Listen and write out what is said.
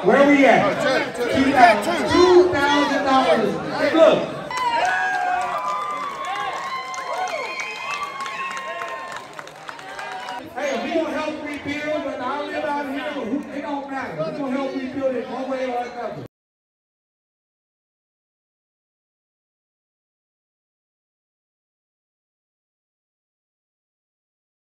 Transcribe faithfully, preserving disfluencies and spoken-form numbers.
Where we at? two thousand dollars. Hey, look. Hey, we gonna help rebuild, but I live out here, who, it don't matter. We're gonna help rebuild it one way or another.